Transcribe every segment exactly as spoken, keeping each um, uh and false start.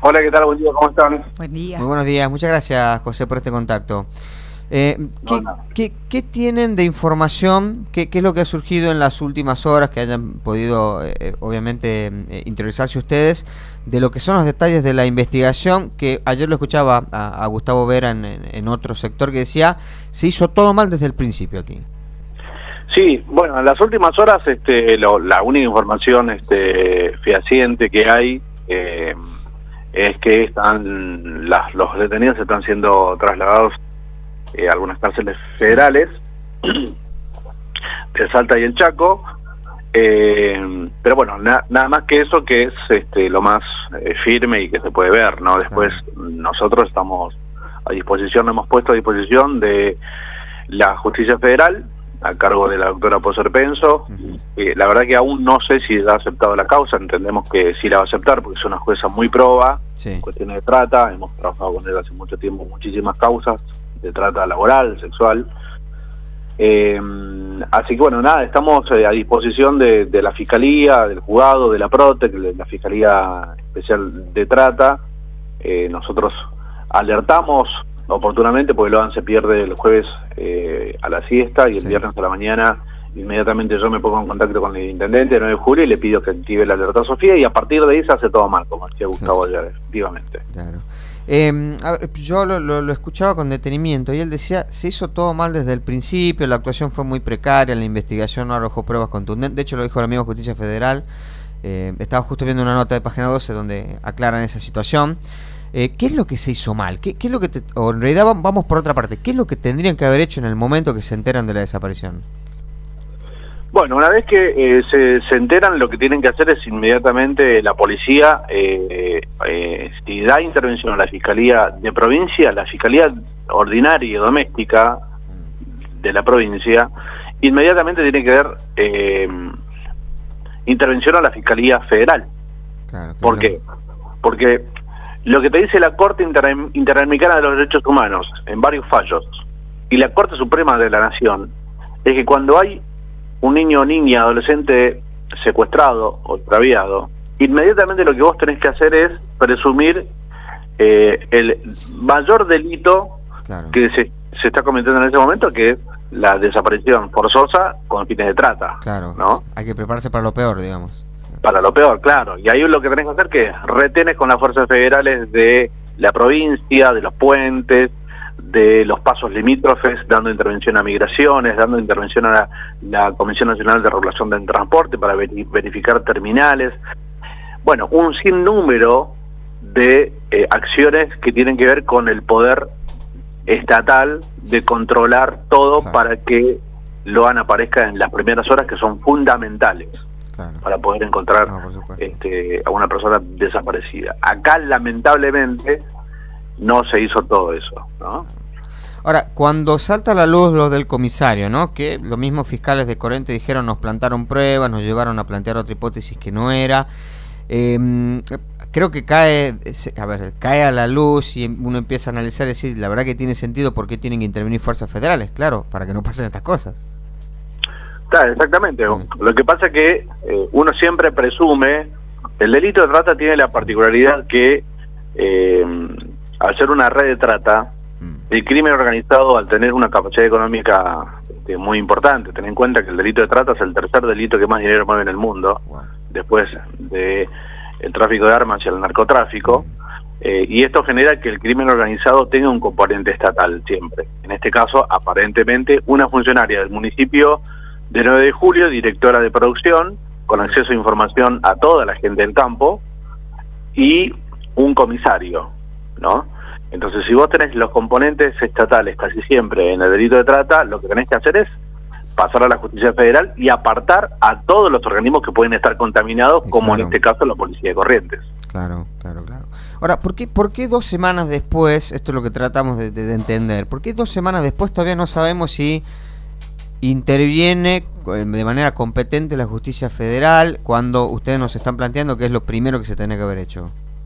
Hola, ¿qué tal? Buen día, ¿cómo están? Buen día. Muy buenos días, muchas gracias, José, por este contacto. Eh, ¿qué, No, no. qué, ¿Qué tienen de información? ¿Qué, ¿Qué es lo que ha surgido en las últimas horas que hayan podido, eh, obviamente, eh, interiorizarse ustedes de lo que son los detalles de la investigación? Que ayer lo escuchaba a, a Gustavo Vera en, en, en otro sector que decía, se hizo todo mal desde el principio aquí. Sí, bueno, en las últimas horas este, lo, la única información este, fehaciente que hay eh, es que están las, los detenidos están siendo trasladados eh, a algunas cárceles federales de Salta y el Chaco, eh, pero bueno, na, nada más que eso, que es este, lo más eh, firme y que se puede ver, ¿no? Después Claro. Nosotros estamos a disposición, nos hemos puesto a disposición de la Justicia Federal, a cargo de la doctora Poser Penso. Uh-huh. eh, la verdad que aún no sé si ha aceptado la causa, entendemos que sí la va a aceptar porque es una jueza muy proba, Sí. en cuestiones de trata, hemos trabajado con él hace mucho tiempo, muchísimas causas de trata laboral, sexual. Eh, así que bueno, nada, estamos eh, a disposición de, de la Fiscalía, del Juzgado, de la PROTEC, de la Fiscalía Especial de Trata. Eh, nosotros alertamos oportunamente, porque Loan se pierde el jueves eh, a la siesta y el Sí. viernes a la mañana inmediatamente yo me pongo en contacto con el intendente el nueve de julio y le pido que active la alerta a Sofía, y a partir de ahí se hace todo mal, como decía Gustavo Sí. ayer, efectivamente. Claro. Eh, a ver, yo lo, lo, lo escuchaba con detenimiento y él decía, se hizo todo mal desde el principio, la actuación fue muy precaria, la investigación no arrojó pruebas contundentes, de hecho lo dijo la misma Justicia Federal. Eh, estaba justo viendo una nota de Página doce donde aclaran esa situación. Eh, ¿Qué es lo que se hizo mal? ¿Qué, qué es lo que te, o en realidad vamos por otra parte, ¿qué es lo que tendrían que haber hecho en el momento que se enteran de la desaparición? Bueno, una vez que eh, se, se enteran, lo que tienen que hacer es inmediatamente la policía, eh, eh, si da intervención a la Fiscalía de Provincia, la Fiscalía Ordinaria y Doméstica de la provincia, inmediatamente tiene que dar eh, intervención a la Fiscalía Federal. Claro, ¿Por qué? Porque lo que te dice la Corte Inter- Interamericana de los Derechos Humanos en varios fallos y la Corte Suprema de la Nación es que cuando hay un niño o niña, adolescente secuestrado o extraviado, inmediatamente lo que vos tenés que hacer es presumir eh, el mayor delito Claro. que se, se está cometiendo en ese momento, que es la desaparición forzosa con fines de trata. Claro, ¿no? hay que prepararse para lo peor, digamos. Para lo peor, claro. Y ahí lo que tenés que hacer que es retenes con las fuerzas federales de la provincia, de los puentes, de los pasos limítrofes, dando intervención a migraciones, dando intervención a la, la Comisión Nacional de Regulación del Transporte para veri- verificar terminales. Bueno, un sinnúmero de eh, acciones que tienen que ver con el poder estatal de controlar todo. Claro. Para que Loan aparezca en las primeras horas, que son fundamentales. Claro. Para poder encontrar no, este, a una persona desaparecida. Acá, lamentablemente, no se hizo todo eso, ¿no? Ahora, cuando salta a la luz lo del comisario, ¿no? Que los mismos fiscales de Corrientes dijeron, nos plantaron pruebas, nos llevaron a plantear otra hipótesis que no era. Eh, creo que cae, a ver, cae a la luz y uno empieza a analizar y decir, la verdad que tiene sentido porque tienen que intervenir fuerzas federales, claro, para que no pasen estas cosas. Claro, exactamente. Mm. Lo que pasa es que eh, uno siempre presume, el delito de trata tiene la particularidad que eh, al ser una red de trata, mm. el crimen organizado, al tener una capacidad económica este, muy importante, ten en cuenta que el delito de trata es el tercer delito que más dinero mueve en el mundo, wow. después de el tráfico de armas y el narcotráfico, mm. eh, y esto genera que el crimen organizado tenga un componente estatal siempre. En este caso, aparentemente, una funcionaria del municipio de nueve de julio, directora de producción, con acceso a información a toda la gente del campo, y un comisario, ¿no? Entonces, si vos tenés los componentes estatales casi siempre en el delito de trata, lo que tenés que hacer es pasar a la Justicia Federal y apartar a todos los organismos que pueden estar contaminados, como claro. en este caso la Policía de Corrientes. Claro, claro, claro. Ahora, ¿por qué, por qué dos semanas después, esto es lo que tratamos de, de, de entender, por qué dos semanas después todavía no sabemos si interviene de manera competente la Justicia Federal cuando ustedes nos están planteando que es lo primero que se tiene que haber hecho?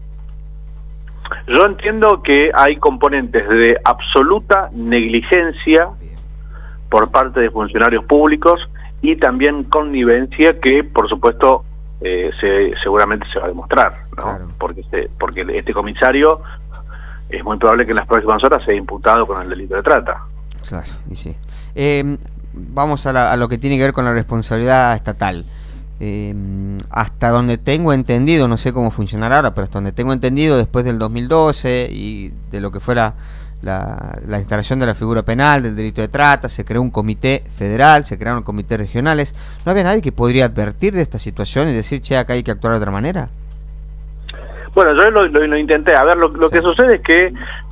Yo entiendo que hay componentes de absoluta negligencia por parte de funcionarios públicos y también connivencia que, por supuesto, eh, se, seguramente se va a demostrar, ¿no? Claro. Porque, se, porque este comisario es muy probable que en las próximas horas sea imputado con el delito de trata. Claro, y sí. Eh, vamos a, la, a lo que tiene que ver con la responsabilidad estatal. Eh, hasta donde tengo entendido, no sé cómo funcionará ahora, pero hasta donde tengo entendido, después del dos mil doce y de lo que fue la, la, la instalación de la figura penal del delito de trata, se creó un comité federal, se crearon comités regionales. ¿No había nadie que podría advertir de esta situación y decir, che, acá hay que actuar de otra manera? Bueno, yo lo, lo, lo intenté. A ver, lo, lo sí. que sucede es que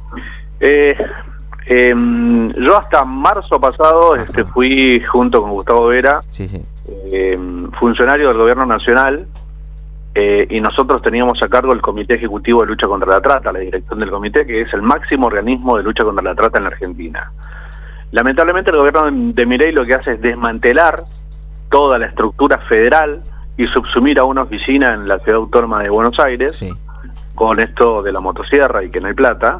eh, eh, yo hasta marzo pasado este, fui junto con Gustavo Vera, sí, sí. Eh, funcionario del gobierno nacional, eh, y nosotros teníamos a cargo el Comité Ejecutivo de Lucha contra la Trata, la dirección del comité, que es el máximo organismo de lucha contra la trata en la Argentina. Lamentablemente el gobierno de Milei lo que hace es desmantelar toda la estructura federal y subsumir a una oficina en la ciudad autónoma de Buenos Aires, sí. con esto de la motosierra y que no hay plata,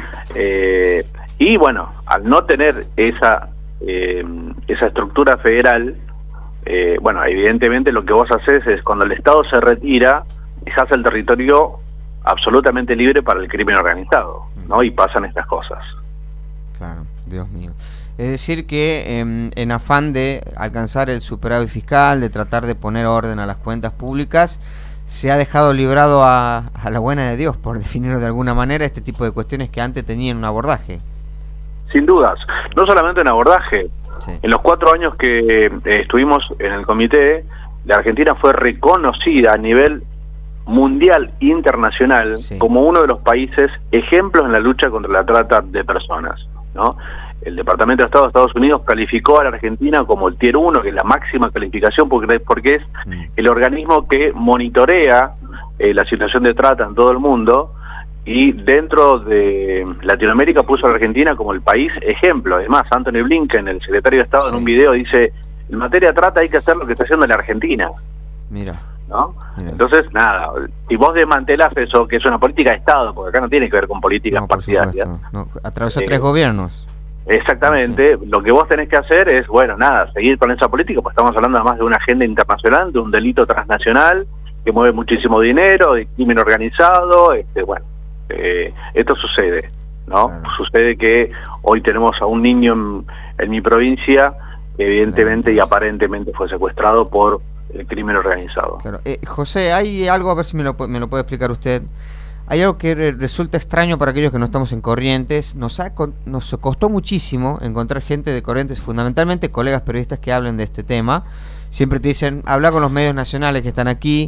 eh, y bueno, al no tener esa, eh, esa estructura federal, Eh, bueno, evidentemente lo que vos haces es, cuando el Estado se retira, dejás el territorio absolutamente libre para el crimen organizado, ¿no? Y pasan estas cosas. Claro, Dios mío. Es decir que eh, en afán de alcanzar el superávit fiscal, de tratar de poner orden a las cuentas públicas, se ha dejado librado a, a la buena de Dios, por definirlo de alguna manera, este tipo de cuestiones que antes tenían un abordaje. Sin dudas, no solamente un abordaje. Sí. En los cuatro años que eh, estuvimos en el comité, la Argentina fue reconocida a nivel mundial e internacional, sí. como uno de los países ejemplos en la lucha contra la trata de personas, ¿no? El Departamento de Estado de Estados Unidos calificó a la Argentina como el tier uno, que es la máxima calificación, porque, porque es mm. el organismo que monitorea eh, la situación de trata en todo el mundo, y dentro de Latinoamérica puso a la Argentina como el país ejemplo. Además, Anthony Blinken, el secretario de Estado, sí. en un video dice, en materia de trata hay que hacer lo que está haciendo la Argentina. Mira. ¿No? Mira. Entonces, nada, si vos desmantelás eso, que es una política de Estado, porque acá no tiene que ver con políticas no, partidarias. No, atravesó eh, tres gobiernos. Exactamente, sí. Lo que vos tenés que hacer es, bueno, nada, seguir con esa política, pues estamos hablando además de una agenda internacional, de un delito transnacional, que mueve muchísimo dinero, de crimen organizado, este, bueno. Eh, esto sucede, ¿no? Claro. Sucede que hoy tenemos a un niño en, en mi provincia, evidentemente claro. y aparentemente fue secuestrado por el crimen organizado. Claro. Eh, José, hay algo, a ver si me lo, me lo puede explicar usted, hay algo que re resulta extraño para aquellos que no estamos en Corrientes. Nos, ha, nos costó muchísimo encontrar gente de Corrientes, fundamentalmente colegas periodistas que hablen de este tema. Siempre te dicen, habla con los medios nacionales que están aquí.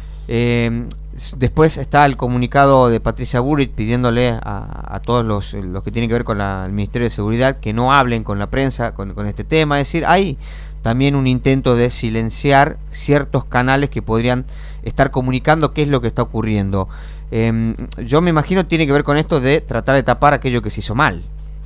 Eh, después está el comunicado de Patricia Bullrich pidiéndole a, a todos los, los que tienen que ver con la, el Ministerio de Seguridad que no hablen con la prensa con, con este tema. Es decir, hay también un intento de silenciar ciertos canales que podrían estar comunicando qué es lo que está ocurriendo. Eh, yo me imagino tiene que ver con esto de tratar de tapar aquello que se hizo mal.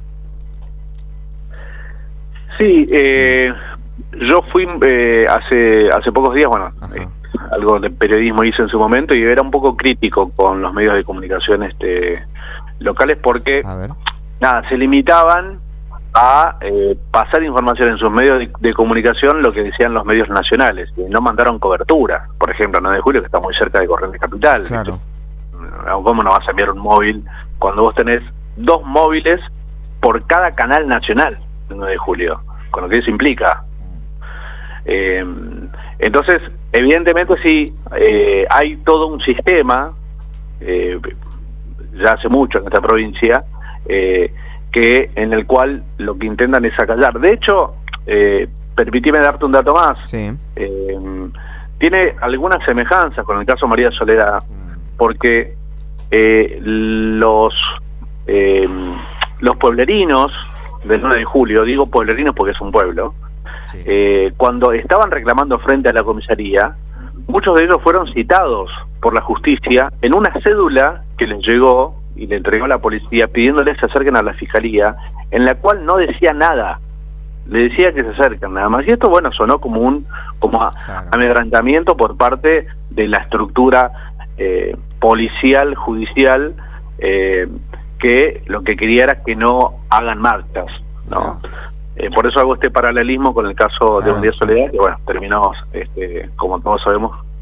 Sí, eh, yo fui eh, hace hace pocos días, bueno, eh, algo de periodismo hice en su momento y era un poco crítico con los medios de comunicación este locales porque nada, se limitaban a eh, pasar información en sus medios de, de comunicación lo que decían los medios nacionales y no mandaron cobertura. Por ejemplo, nueve de julio, que está muy cerca de Corrientes Capital. Claro. ¿Cómo no vas a enviar un móvil cuando vos tenés dos móviles por cada canal nacional el nueve de julio? Con lo que eso implica. Eh, entonces, evidentemente sí, eh, hay todo un sistema, eh, ya hace mucho en esta provincia, eh, que en el cual lo que intentan es acallar. De hecho, eh, permitime darte un dato más. Sí. Eh, tiene algunas semejanzas con el caso María Soledad, porque eh, los eh, los pueblerinos del nueve de julio, digo pueblerinos porque es un pueblo, sí. eh, cuando estaban reclamando frente a la comisaría, muchos de ellos fueron citados por la justicia en una cédula que les llegó y le entregó a la policía pidiéndoles que se acerquen a la fiscalía, en la cual no decía nada, le decía que se acercan nada más. Y esto, bueno, sonó como un como a, claro. amedrentamiento por parte de la estructura eh, policial, judicial, eh, que lo que quería era que no hagan marchas, ¿no? No. Eh, por eso hago este paralelismo con el caso claro. de Un Día de Soledad, que bueno, terminó, este, como todos sabemos,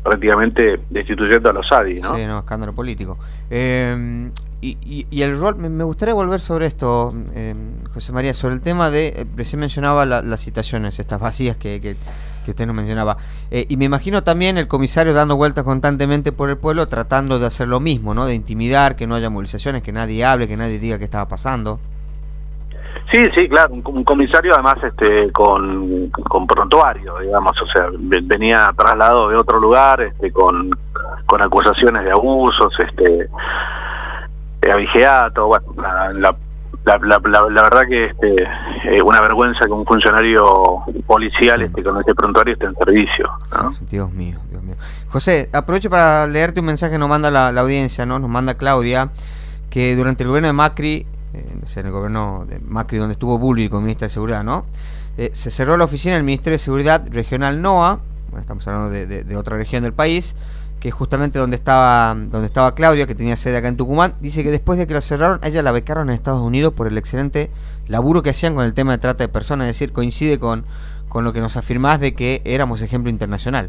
prácticamente destituyendo a los S A D I, ¿no? Sí, no, escándalo político. Eh, y, y, y el rol, me, me gustaría volver sobre esto, eh, José María, sobre el tema de, eh, recién mencionaba la, las citaciones, estas vacías que, que, que usted nos mencionaba, eh, y me imagino también el comisario dando vueltas constantemente por el pueblo, tratando de hacer lo mismo, ¿no? De intimidar, que no haya movilizaciones, que nadie hable, que nadie diga qué estaba pasando. Sí, sí, claro, un, un comisario además este con, con prontuario, digamos, o sea, venía trasladado de otro lugar, este con, con acusaciones de abusos, este de abigeato, bueno, la, la, la, la, la, la verdad que este eh, una vergüenza que un funcionario policial este con ese prontuario esté en servicio, ¿no? Dios mío, Dios mío. José, aprovecho para leerte un mensaje que nos manda la, la audiencia, ¿no? Nos manda Claudia, que durante el gobierno de Macri, Eh, no sé, en el gobierno de Macri, donde estuvo Bullrich como ministro de Seguridad, ¿no? Eh, se cerró la oficina del Ministerio de Seguridad Regional NOA, bueno, estamos hablando de, de, de otra región del país, que es justamente donde estaba, donde estaba Claudia, que tenía sede acá en Tucumán. Dice que después de que la cerraron, a ella la becaron en Estados Unidos por el excelente laburo que hacían con el tema de trata de personas, es decir, coincide con, con lo que nos afirmás de que éramos ejemplo internacional.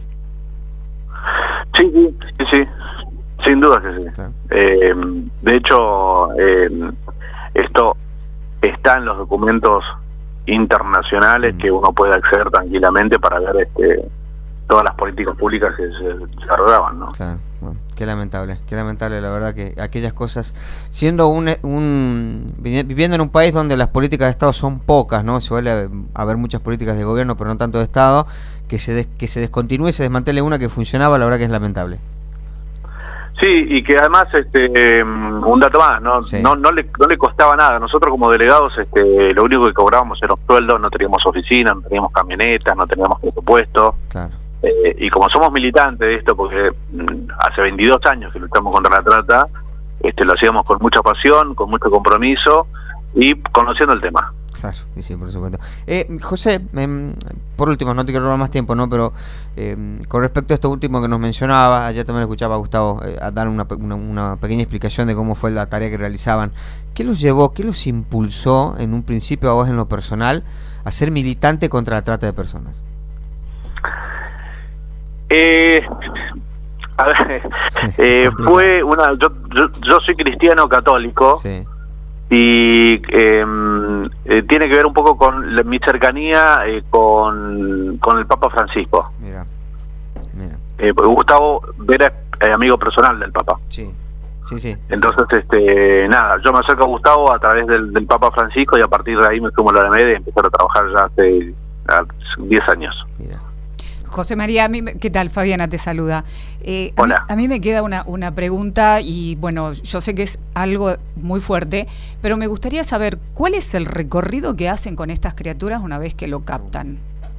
Sí, sí, sí, sí. Sin duda que sí. Claro. Eh, de hecho, eh, esto está en los documentos internacionales mm. que uno puede acceder tranquilamente para ver este todas las políticas públicas que se desarrollaban, ¿no? Claro, bueno, qué lamentable, qué lamentable, la verdad que aquellas cosas, siendo un, un viviendo en un país donde las políticas de Estado son pocas, ¿no? Suele haber muchas políticas de gobierno, pero no tanto de Estado, que se des, que se descontinúe y se desmantele una que funcionaba, la verdad que es lamentable. Sí, y que además, este, un dato más, ¿no? Sí. No, no le, no le costaba nada. Nosotros como delegados, este, lo único que cobrábamos era un sueldo, no teníamos oficina, no teníamos camionetas, no teníamos presupuesto. Claro. Eh, y como somos militantes de esto, porque hace veintidós años que luchamos contra la trata, este, lo hacíamos con mucha pasión, con mucho compromiso y conociendo el tema. Claro, sí, sí, por supuesto. Eh, José, eh, por último, no te quiero robar más tiempo, ¿no? Pero eh, con respecto a esto último que nos mencionaba, ayer también escuchaba a Gustavo eh, a dar una, una, una pequeña explicación de cómo fue la tarea que realizaban. ¿Qué los llevó, qué los impulsó en un principio a vos en lo personal a ser militante contra la trata de personas? Eh, a ver, eh, fue una. Yo, yo, yo soy cristiano católico. Sí. Y eh, eh, tiene que ver un poco con la, mi cercanía eh, con, con el Papa Francisco. Mira, mira. Eh, Gustavo era eh, amigo personal del Papa. Sí, sí, sí. Entonces, este, nada, yo me acerco a Gustavo a través del, del Papa Francisco y a partir de ahí me sumo a la AMED y empecé a trabajar ya hace diez años. Mira. José María, a mí, ¿qué tal? Fabiana te saluda. Eh, Hola. A mí, a mí me queda una, una pregunta y bueno, yo sé que es algo muy fuerte, pero me gustaría saber cuál es el recorrido que hacen con estas criaturas una vez que lo captan.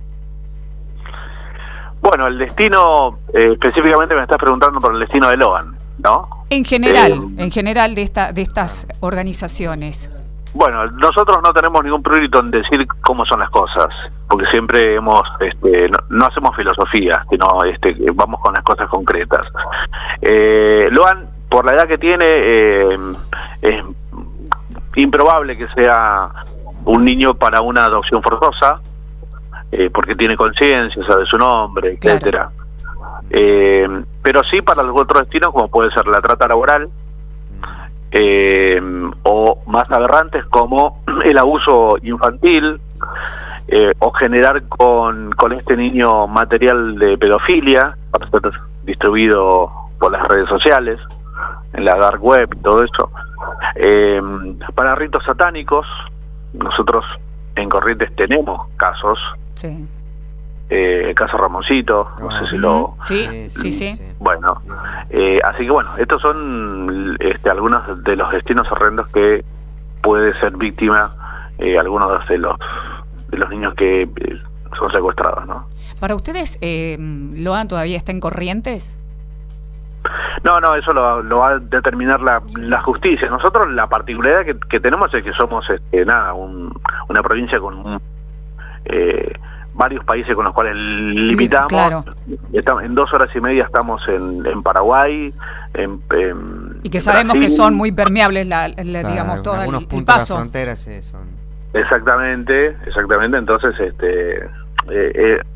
Bueno, el destino, eh, específicamente me estás preguntando por el destino de Logan, ¿no? En general, eh, en general de esta de estas organizaciones. Bueno, nosotros no tenemos ningún prurito en decir cómo son las cosas, porque siempre hemos, este, no, no hacemos filosofía, sino este, vamos con las cosas concretas. Eh, Loan, por la edad que tiene, eh, es improbable que sea un niño para una adopción forzosa, eh, porque tiene conciencia, sabe su nombre, claro. etcétera. Eh, pero sí para algún otro destino, como puede ser la trata laboral, Eh, o más aberrantes como el abuso infantil, eh, o generar con, con este niño material de pedofilia para ser distribuido por las redes sociales, en la dark web y todo eso, eh, para ritos satánicos. Nosotros en Corrientes tenemos casos. Sí. Eh, el caso Ramoncito, no sé si lo... Sí, sí, sí. Bueno, eh, así que bueno, estos son este, algunos de los destinos horrendos que puede ser víctima eh, algunos de los de los niños que eh, son secuestrados, ¿no? Para ustedes, eh, ¿Loan todavía está en Corrientes? No, no, eso lo, lo va a determinar la, la justicia. Nosotros la particularidad que, que tenemos es que somos este, nada, un, una provincia con un... Eh, varios países con los cuales limitamos. Claro. Estamos, en dos horas y media estamos en, en Paraguay, en, en y que sabemos Brasil. Que son muy permeables, la, la, claro, digamos, todo el, el paso. Las fronteras sí, son... Exactamente, exactamente. Entonces, este, eh, eh,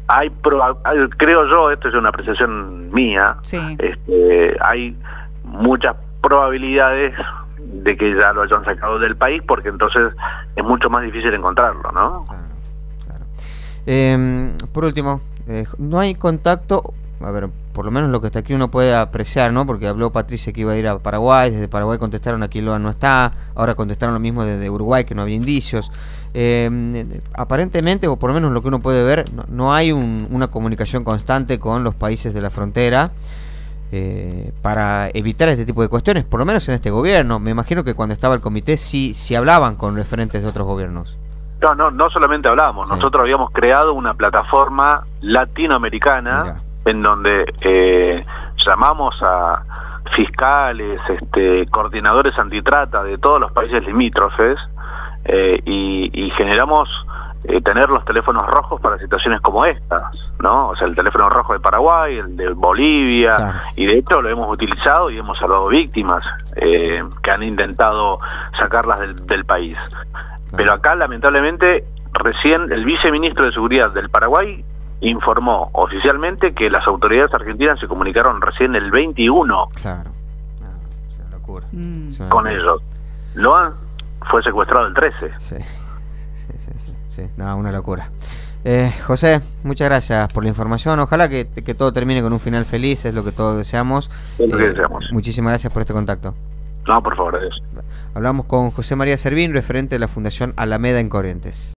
hay, proba- hay creo yo, esto es una apreciación mía, Sí. este, hay muchas probabilidades de que ya lo hayan sacado del país, porque entonces es mucho más difícil encontrarlo, ¿no? Claro, claro. Eh, por último, eh, no hay contacto, a ver, por lo menos lo que hasta aquí uno puede apreciar, ¿no? Porque habló Patricia que iba a ir a Paraguay, desde Paraguay contestaron aquí Loa no está, ahora contestaron lo mismo desde Uruguay, que no había indicios. Eh, aparentemente, o por lo menos lo que uno puede ver, no, no hay un, una comunicación constante con los países de la frontera eh, para evitar este tipo de cuestiones, por lo menos en este gobierno. Me imagino que cuando estaba el comité sí, sí hablaban con referentes de otros gobiernos. No, no, no solamente hablábamos, Sí. nosotros habíamos creado una plataforma latinoamericana. Mirá. En donde eh, llamamos a fiscales, este, coordinadores antitrata de todos los países limítrofes eh, y, y generamos eh, tener los teléfonos rojos para situaciones como estas, ¿no? O sea, el teléfono rojo de Paraguay, el de Bolivia, claro. Y de hecho lo hemos utilizado y hemos salvado víctimas eh, que han intentado sacarlas del, del país. Claro. Pero acá, lamentablemente, recién el viceministro de Seguridad del Paraguay informó oficialmente que las autoridades argentinas se comunicaron recién el veintiuno. Claro, no, es una locura. Mm. Es una con locura. ellos. Loan fue secuestrado el trece. Sí, sí, sí, sí, sí. No, una locura. Eh, José, muchas gracias por la información. Ojalá que, que todo termine con un final feliz, es lo que todos deseamos. Es lo que eh, deseamos. Muchísimas gracias por este contacto. No, por favor, adiós. Hablamos con José María Servín, referente de la Fundación Alameda en Corrientes.